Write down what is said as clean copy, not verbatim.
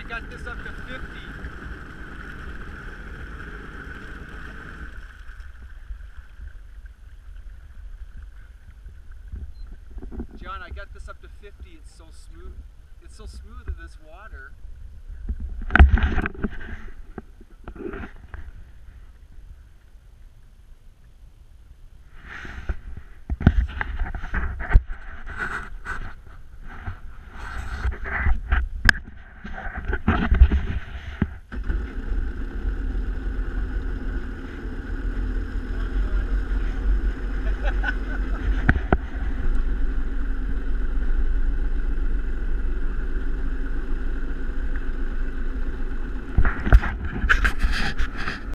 got this up to 50. John, I got this up to 50. It's so smooth. It's so smooth in this water.